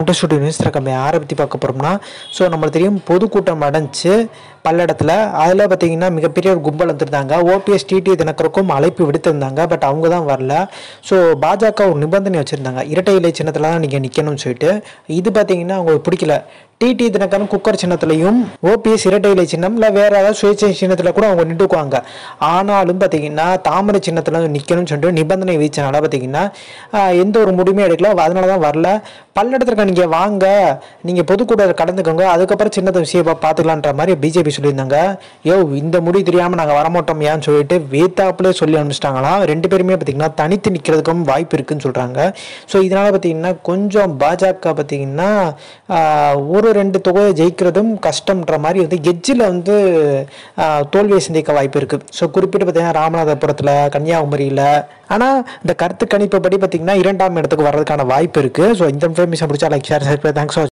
To studio news நம்ம யாரை பற்றி பார்க்க போகிறோம்னா, ஸோ நம்மளுக்கு தெரியும் பொதுக்கூட்டம் நடந்துச்சு பல்லடத்தில். அதில் பார்த்தீங்கன்னா மிகப்பெரிய ஒரு கும்பல் வந்துருந்தாங்க. ஓபிஎஸ் டிடி தினகருக்கும் அழைப்பு விடுத்திருந்தாங்க. பட் அவங்க தான் வரல. ஸோ பாஜக ஒரு நிபந்தனை வச்சுருந்தாங்க, இரட்டை இலை சின்னத்தில் தான் நீங்கள் நிற்கணும்னு சொல்லிட்டு. இது பார்த்தீங்கன்னா அவங்களுக்கு பிடிக்கல. டிடி தினகரன் குக்கர் சின்னத்திலையும் ஓபிஎஸ் இரட்டை இலை சின்னம் இல்லை வேறு ஏதாவது சுயேட்சை சின்னத்தில் கூட அவங்க நின்றுக்குவாங்க. ஆனாலும் பார்த்தீங்கன்னா தாமரை சின்னத்தில் நிற்கணும்னு சொல்லிட்டு நிபந்தனை விதிச்சனால பார்த்தீங்கன்னா எந்த ஒரு முடிவுமே எடுக்கல. அதனால தான் வரல. பல்லடத்திற்கு நீங்கள் வாங்க, நீங்கள் பொதுக்கூட்டத்தில் கலந்துக்கோங்க, அதுக்கப்புறம் சின்னத்தை விஷயம் பார்த்துக்கலான்ற மாதிரி பிஜேபி சொல்லியிருந்தாங்க. இந்த முடிவு தெரியாமல் நாங்கள் வரமாட்டோம் ஏன்னு சொல்லிட்டு வேத்தாப்புலே சொல்லி அனுப்பிச்சிட்டாங்களாம். ரெண்டு பேருமே பார்த்தீங்கன்னா தனித்து நிற்கிறதுக்கும் வாய்ப்பு இருக்குன்னு சொல்கிறாங்க. ஸோ இதனால் பார்த்தீங்கன்னா கொஞ்சம் பாஜக பார்த்தீங்கன்னா ஒரு ரெண்டு தொகையை ஜெயிக்கிறதும் கஷ்டம்ன்ற மாதிரி வந்து எட்ஜில் வந்து தோல்வியை சந்திக்க வாய்ப்பு இருக்குது. ஸோ குறிப்பிட்டு பார்த்தீங்கன்னா ராமநாதபுரத்தில், கன்னியாகுமரியில். ஆனால் இந்த கருத்து கணிப்பு படி பார்த்தீங்கன்னா 2ஆம் இடத்துக்கு வர்றதுக்கான வாய்ப்பு இருக்குது. ஸோ இந்த இன்ஃபர்மேஷன் பிடிச்சா லைக் ஷேர். தேங்க்ஸ்.